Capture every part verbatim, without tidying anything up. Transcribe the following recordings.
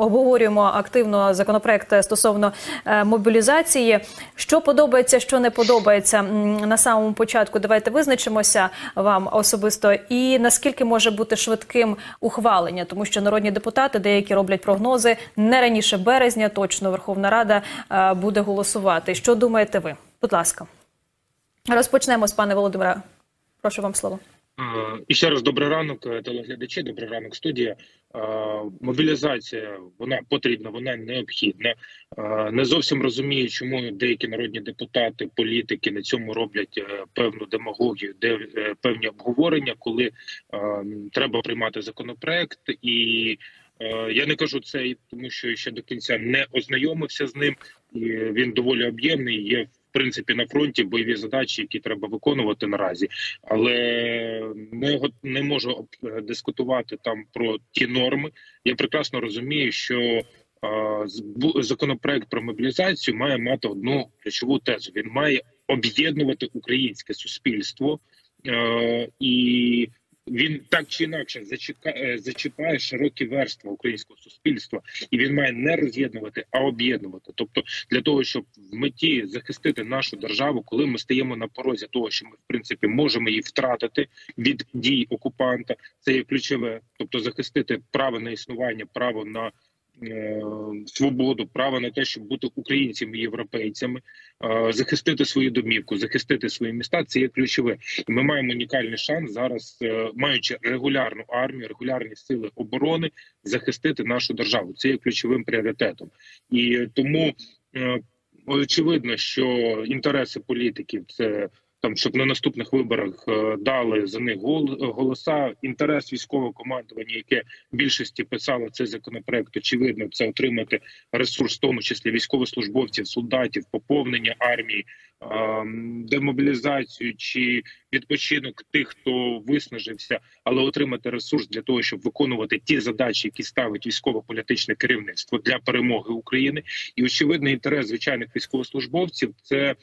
обговорюємо активно законопроект стосовно мобілізації. Що подобається, що не подобається на самому початку? Давайте визначимося вам особисто. І наскільки може бути швидким ухвалення? Тому що народні депутати деякі роблять прогнози. Не раніше березня точно Верховна Рада буде голосувати. Що думаєте ви? Будь ласка. Розпочнемо з пане Володимира. Прошу вам слово. І ще раз добрий ранок, телеглядачі, добрий ранок, студія. Мобілізація, вона потрібна, вона необхідна. Не зовсім розумію, чому деякі народні депутати, політики на цьому роблять певну демагогію, певні обговорення, коли треба приймати законопроект. І я не кажу це, тому що ще до кінця не ознайомився з ним. І він доволі об'ємний, є в принципі на фронті бойові задачі, які треба виконувати наразі, але не, не можу дискутувати там про ті норми. Я прекрасно розумію, що а, законопроект про мобілізацію має мати одну ключову тезу. Він має об'єднувати українське суспільство, а, і він так чи інакше зачіпає, зачіпає широкі верстви українського суспільства, і він має не роз'єднувати, а об'єднувати. Тобто для того, щоб в меті захистити нашу державу, коли ми стаємо на порозі того, що ми в принципі можемо її втратити від дій окупанта, це є ключове. Тобто захистити право на існування, право на е свободу, право на те, щоб бути українцями, європейцями, е захистити свою домівку, захистити свої міста – це є ключове. І ми маємо унікальний шанс зараз, е маючи регулярну армію, регулярні сили оборони, захистити нашу державу. Це є ключовим пріоритетом. І тому е очевидно, що інтереси політиків – це там, щоб на наступних виборах е, дали за них гол, голоса. Інтерес військового командування, яке в більшості писало цей законопроект, очевидно, це отримати ресурс, в тому числі військовослужбовців, солдатів, поповнення армії, е, демобілізацію чи відпочинок тих, хто виснажився, але отримати ресурс для того, щоб виконувати ті задачі, які ставить військово-політичне керівництво для перемоги України. І очевидний інтерес звичайних військовослужбовців – це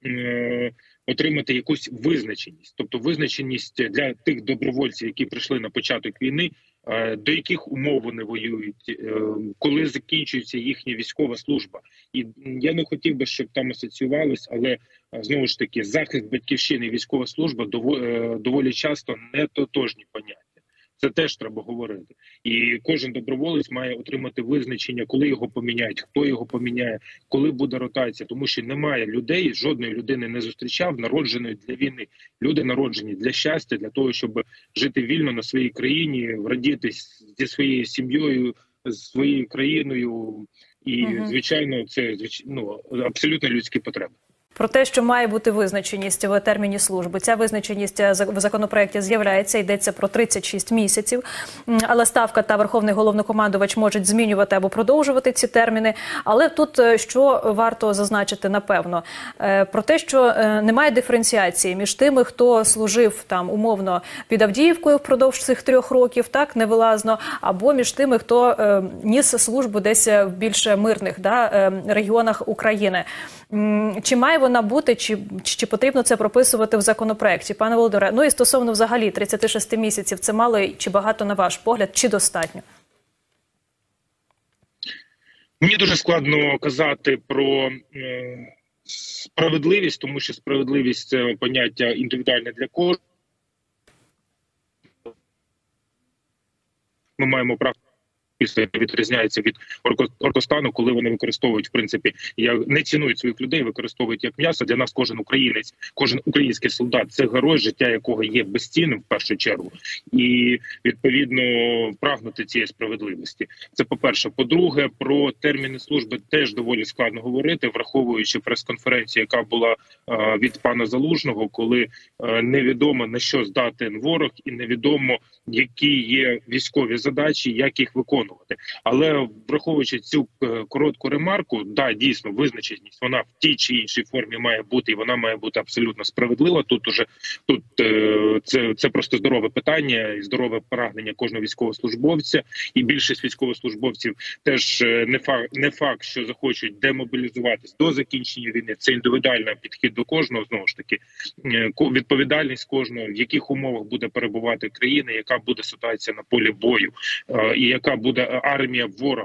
е, отримати якусь визначеність, тобто визначеність для тих добровольців, які прийшли на початок війни, до яких умов вони воюють, коли закінчується їхня військова служба. І я не хотів би, щоб там асоціювалось, але знову ж таки захист батьківщини і військова служба доволі часто не тотожні поняття. Це теж треба говорити. І кожен доброволець має отримати визначення, коли його поміняють, хто його поміняє, коли буде ротація. Тому що немає людей, жодної людини не зустрічав, народженої для війни. Люди народжені для щастя, для того, щоб жити вільно на своїй країні, радіти зі своєю сім'єю, з своєю країною. І, звичайно, це ну, абсолютно людські потреби. Про те, що має бути визначеність в терміні служби. Ця визначеність в законопроекті з'являється, йдеться про тридцять шість місяців. Але Ставка та Верховний Головнокомандувач можуть змінювати або продовжувати ці терміни. Але тут що варто зазначити, напевно? Про те, що немає диференціації між тими, хто служив там умовно під Авдіївкою впродовж цих трьох років, так, невилазно, або між тими, хто ніс службу десь в більш мирних да, регіонах України. Чи має вона бути, чи, чи потрібно це прописувати в законопроекті? Пане Володимире, ну і стосовно взагалі тридцяти шести місяців, це мало чи багато на ваш погляд, чи достатньо? Мені дуже складно казати про е, справедливість, тому що справедливість – це поняття індивідуальне для кожного. Ми маємо право відрізняється від Оркостану, коли вони використовують, в принципі, не цінують своїх людей, використовують як м'ясо. Для нас кожен українець, кожен український солдат – це герой, життя якого є безцінним в першу чергу. І, відповідно, прагнути цієї справедливості. Це по-перше. По-друге, про терміни служби теж доволі складно говорити, враховуючи прес-конференцію, яка була а, від пана Залужного, коли а, невідомо, на що здатен ворог, і невідомо, які є військові задачі, як їх виконувати. Але враховуючи цю коротку ремарку, да, дійсно, визначеність, вона в тій чи іншій формі має бути, і вона має бути абсолютно справедлива. Тут уже тут е, це, це просто здорове питання і здорове прагнення кожного військовослужбовця. І більшість військовослужбовців теж не факт, не факт, що захочуть демобілізуватись до закінчення війни. Це індивідуальний підхід до кожного, знову ж таки, відповідальність кожного, в яких умовах буде перебувати країна, яка буде ситуація на полі бою, е, і яка буде армія ворога.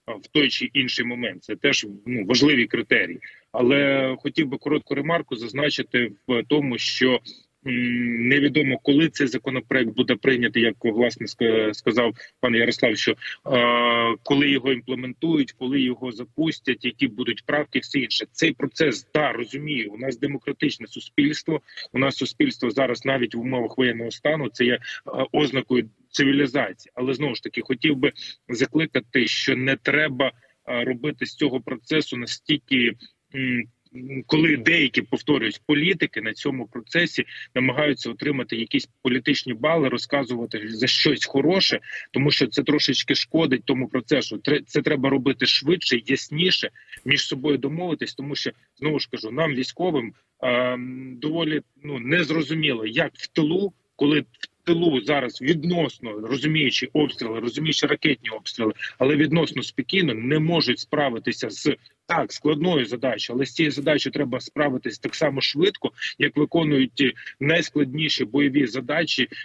в той чи інший момент. Це теж ну, важливі критерії. Але хотів би коротку ремарку зазначити в тому, що невідомо, коли цей законопроект буде прийнятий, як власне сказав пан Ярослав, що е, коли його імплементують, коли його запустять, які будуть правки, все інше. Цей процес, да, розумію, у нас демократичне суспільство, у нас суспільство зараз навіть в умовах воєнного стану, це є е, ознакою цивілізації. Але знову ж таки, хотів би закликати, що не треба е, робити з цього процесу настільки м, коли деякі, повторюють, політики на цьому процесі намагаються отримати якісь політичні бали, розказувати за щось хороше, тому що це трошечки шкодить тому процесу. Це треба робити швидше, ясніше, між собою домовитись, тому що, знову ж кажу, нам, військовим, е доволі ну незрозуміло, як в тилу, коли в тилу зараз відносно, розуміючи обстріли, розуміючи ракетні обстріли, але відносно спокійно не можуть справитися з так складною задачею, але з цією задачею треба справитись так само швидко, як виконують найскладніші бойові задачі е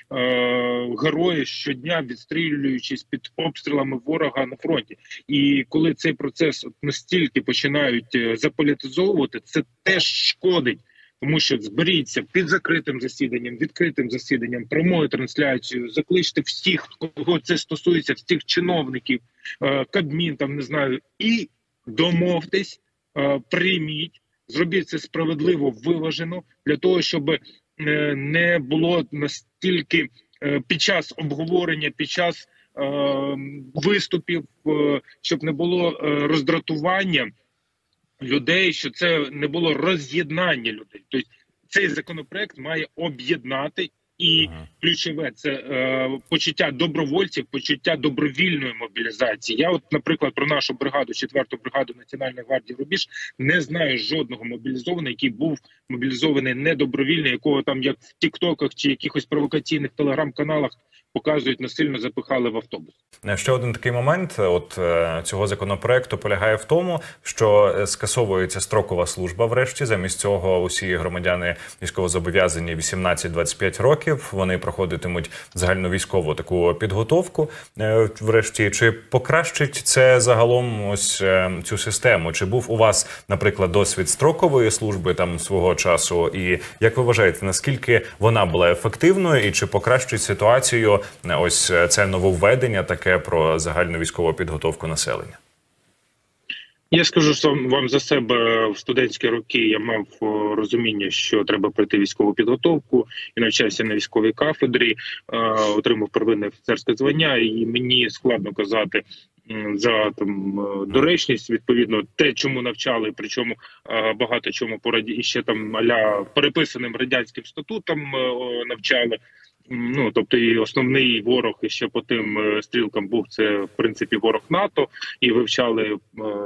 герої щодня, відстрілюючись під обстрілами ворога на фронті. І коли цей процес настільки починають заполітизовувати, це теж шкодить. Тому що зберіться під закритим засіданням, відкритим засіданням, прямою трансляцією, закличте всіх, кого це стосується, всіх чиновників, Кабмін, там, не знаю, і домовтесь, прийміть, зробіть це справедливо, виважено, для того, щоб не було настільки під час обговорення, під час виступів, щоб не було роздратування людей, що це не було роз'єднання людей. Тобто цей законопроект має об'єднати, і ага. ключове – це е, почуття добровольців, почуття добровільної мобілізації. Я от, наприклад, про нашу бригаду, четверту бригаду Національної гвардії «Рубіж», не знаю жодного мобілізованого, який був мобілізований недобровільно, якого там як в тіктоках чи якихось провокаційних телеграм-каналах показують, насильно запихали в автобус. Ще один такий момент от цього законопроекту полягає в тому, що скасовується строкова служба врешті. Замість цього усі громадяни військовозобов'язані вісімнадцять - двадцять п'ять років, вони проходитимуть загальновійськову таку підготовку. Врешті, чи покращить це загалом ось цю систему? Чи був у вас, наприклад, досвід строкової служби там свого часу? І як ви вважаєте, наскільки вона була ефективною і чи покращить ситуацію ось це нововведення таке про загальну військову підготовку населення? Я скажу вам за себе, в студентські роки я мав розуміння, що треба пройти військову підготовку і навчався на військовій кафедрі, отримав первинне офіцерське звання, і мені складно казати за там доречність, відповідно, те, чому навчали, причому багато чому пораді ще там аля переписаним радянським статутом навчали. Ну, тобто і основний ворог і ще по тим стрілкам був це, в принципі, ворог НАТО, і вивчали, е,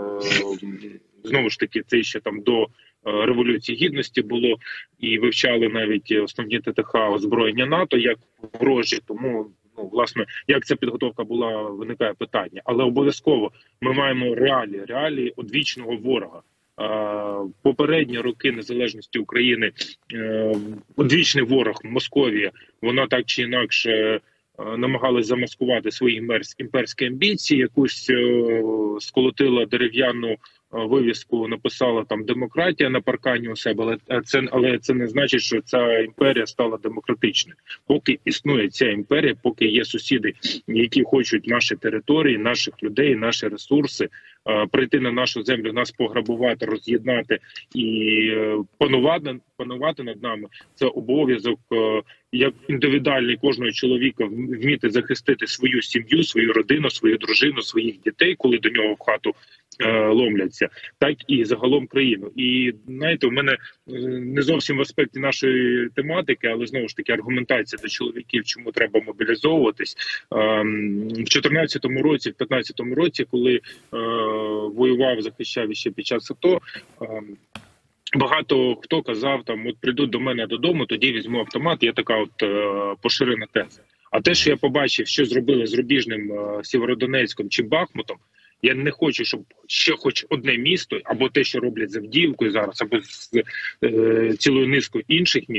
знову ж таки, це ще там до Революції Гідності було, і вивчали навіть основні ТТХ озброєння НАТО як ворожі, тому, ну, власне, як ця підготовка була, виникає питання. Але обов'язково ми маємо реалії, реалії одвічного ворога. Попередні роки незалежності України, одвічний ворог Московія, вона так чи інакше намагалась замаскувати свої імперські амбіції, якусь сколотила дерев'яну вивіску, написала там «демократія» на паркані у себе, але це, але це не значить, що ця імперія стала демократичною. Поки існує ця імперія, поки є сусіди, які хочуть наші території, наших людей, наші ресурси, прийти на нашу землю, нас пограбувати, роз'єднати і панувати, панувати над нами, це обов'язок як індивідуальний кожного чоловіка вміти захистити свою сім'ю, свою родину, свою дружину, своїх дітей, коли до нього в хату е, ломляться, так і загалом країну. І знаєте, у мене не зовсім в аспекті нашої тематики, але знову ж таки аргументація до чоловіків, чому треба мобілізовуватись. Е, в чотирнадцятому році, в п'ятнадцятому році, коли е, воював, захищав ще під час АТО, е, багато хто казав, там, от прийдуть до мене додому, тоді візьму автомат, є така от е, поширена теза. А те, що я побачив, що зробили з Рубіжним, е, Сєвєродонецьком чи Бахмутом, я не хочу, щоб ще хоч одне місто, або те, що роблять з Авдіївкою зараз, або з е, цілою низкою інших міст,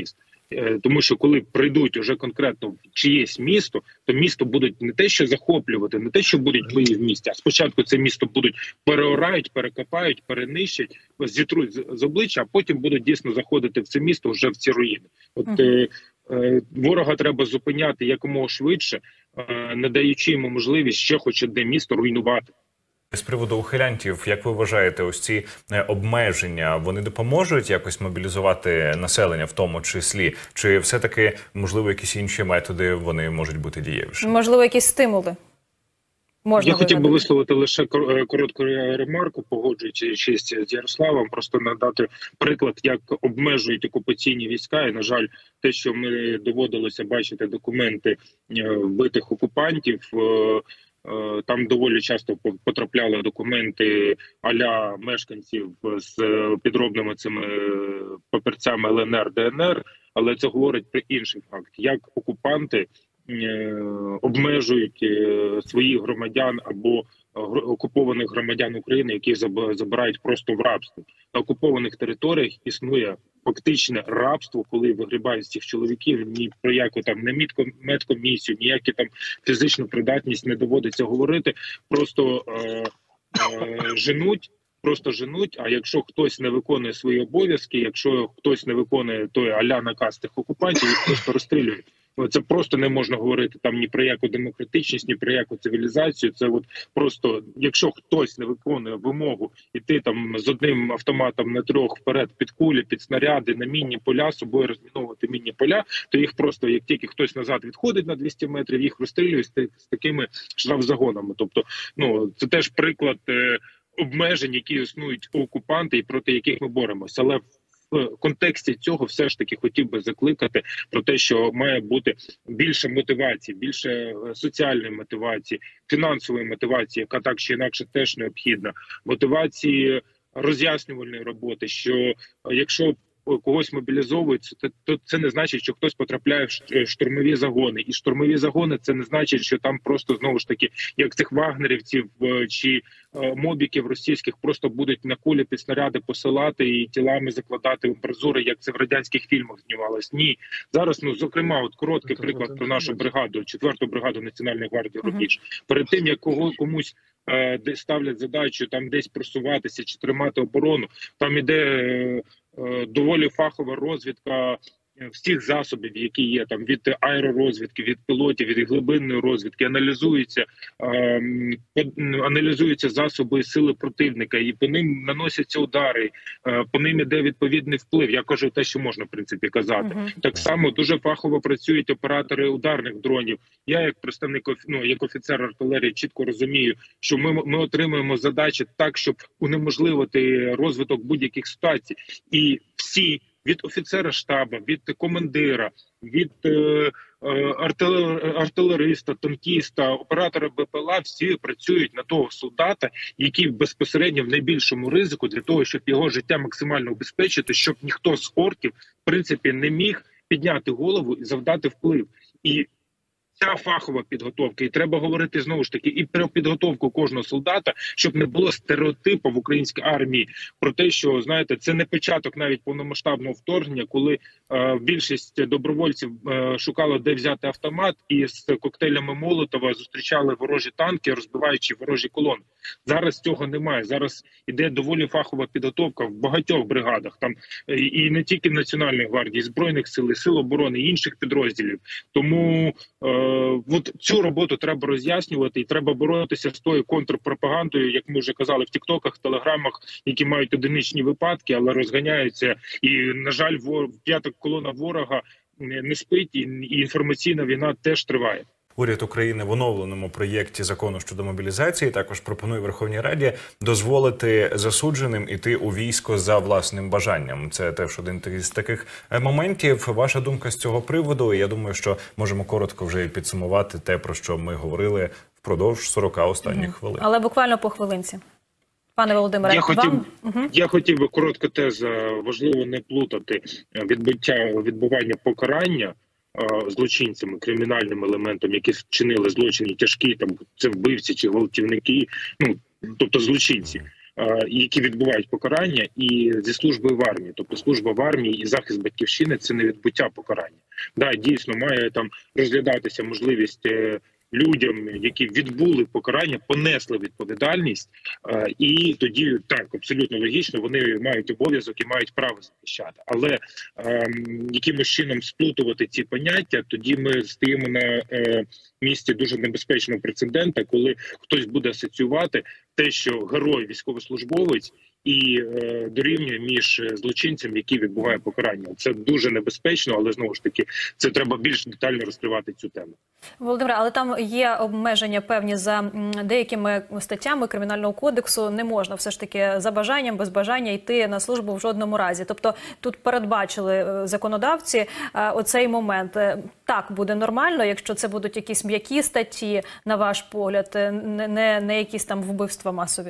Тому що коли прийдуть уже конкретно в чиєсь місто, то місто будуть не те, що захоплювати, не те, що будуть бої в місті, а спочатку це місто будуть переорають, перекопають, перенищать, зітруть з, з обличчя, а потім будуть дійсно заходити в це місто вже в ці руїни. От uh-huh. е, е, ворога треба зупиняти якомога швидше, е, не даючи йому можливість ще хоч одне місто руйнувати. З приводу ухилянтів, як ви вважаєте, ось ці обмеження, вони допоможуть якось мобілізувати населення в тому числі? Чи все-таки, можливо, якісь інші методи вони можуть бути дієвіші? Можливо, якісь стимули? Можна Я хотів би вигадати. висловити лише коротку ремарку, погоджуючись з Ярославом, просто надати приклад, як обмежують окупаційні війська. І, на жаль, те, що ми доводилося бачити документи вбитих окупантів, там доволі часто потрапляли документи а-ля мешканців з підробними цими папірцями ел ен ер, де ен ер, але це говорить про інший факт, як окупанти обмежують своїх громадян або окупованих громадян України, які забирають просто в рабство. На окупованих територіях існує фактичне рабство, коли вигрібають з цих чоловіків, ні про яку там не медкомісію, ніякі там фізичну придатність не доводиться говорити, просто е, е, женуть, просто женуть, а якщо хтось не виконує свої обов'язки, якщо хтось не виконує той а-ля наказ тих окупантів, їх просто розстрілюють. Це просто не можна говорити там ні про яку демократичність, ні про яку цивілізацію. Це от просто, якщо хтось не виконує вимогу іти там з одним автоматом на трьох вперед під кулі, під снаряди, на мінні поля, собою розміновувати мінні поля, то їх просто, як тільки хтось назад відходить на двісті метрів, їх розстрілюють з такими штрафзагонами. Тобто, ну, це теж приклад е, обмежень, які існують у окупанти і проти яких ми боремося. Але в контексті цього все ж таки хотів би закликати про те, що має бути більше мотивації, більше соціальної мотивації, фінансової мотивації, яка так чи інакше теж необхідна, мотивації роз'яснювальної роботи, що якщо когось мобілізовують, то, то це не значить, що хтось потрапляє в штурмові загони. І штурмові загони – це не значить, що там просто, знову ж таки, як цих вагнерівців чи мобіків російських просто будуть на кулі під снаряди посилати і тілами закладати в амбразури, як це в радянських фільмах знімалось. Ні. Зараз, ну, зокрема, от короткий приклад про нашу бригаду, четверту бригаду Національної гвардії «Рубіж». Перед тим, як кого, комусь е, де ставлять задачу там десь просуватися чи тримати оборону, там іде е, доволі фахова розвідка всіх засобів, які є там від аеророзвідки, від пілотів, від глибинної розвідки, аналізуються, е, аналізуються засоби і сили противника, і по ним наносяться удари, е, по ним іде відповідний вплив. Я кажу те, що можна в принципі казати. Uh-huh. Так само дуже фахово працюють оператори ударних дронів. Я як представник, ну, як офіцер артилерії чітко розумію, що ми, ми отримуємо задачі так, щоб унеможливити розвиток будь-яких ситуацій. І всі від офіцера штабу, від командира, від е, е, артилер, артилериста, танкіста, оператора Б П Л А, всі працюють на того солдата, який безпосередньо в найбільшому ризику для того, щоб його життя максимально убезпечити, щоб ніхто з орків, в принципі, не міг підняти голову і завдати вплив. І ця фахова підготовка, і треба говорити знову ж таки і про підготовку кожного солдата, щоб не було стереотипу в українській армії про те, що, знаєте, це не початок навіть повномасштабного вторгнення, коли е, більшість добровольців е, шукала, де взяти автомат, і з коктейлями Молотова зустрічали ворожі танки, розбиваючи ворожі колони. Зараз цього немає. Зараз іде доволі фахова підготовка в багатьох бригадах, там і не тільки в Національній гвардії, і Збройних сил, і Сил оборони, і інших підрозділів. Тому е, от цю роботу треба роз'яснювати, і треба боротися з тою контрпропагандою, як ми вже казали, в тіктоках, телеграмах, які мають одиничні випадки, але розганяються. І, на жаль, вор... п'ята колона ворога не спить, і інформаційна війна теж триває. Уряд України в оновленому проєкті закону щодо мобілізації також пропонує Верховній Раді дозволити засудженим іти у військо за власним бажанням. Це теж один з таких моментів. Ваша думка з цього приводу? Я думаю, що можемо коротко вже підсумувати те, про що ми говорили впродовж сорока останніх хвилин. Але буквально по хвилинці. Пане Володимире, я хотів, вам... угу. я хотів би коротко теза, важливо не плутати відбуття, відбування покарання злочинцями, кримінальним елементом, які вчинили злочини тяжкі, там це вбивці чи гвалтівники, ну тобто злочинці. які відбувають покарання, і зі службою в армії. Тобто служба в армії і захист батьківщини – це не відбуття покарання. Да, дійсно, має там розглядатися можливість людям, які відбули покарання, понесли відповідальність, і тоді, так, абсолютно логічно, вони мають обов'язок і мають право захищати. Але е, якимось чином сплутувати ці поняття, тоді ми стаємо на е, місці дуже небезпечного прецедента, коли хтось буде асоціювати те, що герой військовослужбовець, і е, дорівнює між злочинцем, який відбуває покарання. Це дуже небезпечно, але знову ж таки це треба більш детально розкривати цю тему. Володимире, але там є обмеження певні за деякими статтями Кримінального кодексу. Не можна все ж таки за бажанням, без бажання йти на службу в жодному разі. Тобто тут передбачили законодавці оцей момент. Так буде нормально, якщо це будуть якісь м'які статті, на ваш погляд, не, не, не якісь там вбивства масові?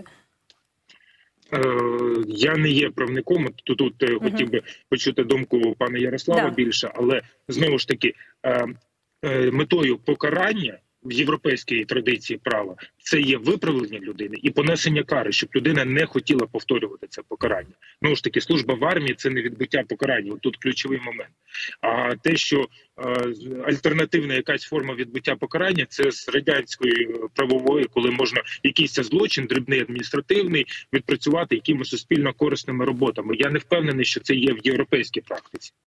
Я не є правником, то тут uh-huh. хотів би почути думку пана Ярослава да. більше, але знову ж таки метою покарання в європейській традиції права це є виправлення людини і понесення кари, щоб людина не хотіла повторювати це покарання. Знову ж таки, служба в армії – це не відбуття покарання, от тут ключовий момент. А те, що е, альтернативна якась форма відбуття покарання – це з радянської правової, коли можна якийсь злочин, дрібний адміністративний, відпрацювати якимись суспільно корисними роботами. Я не впевнений, що це є в європейській практиці.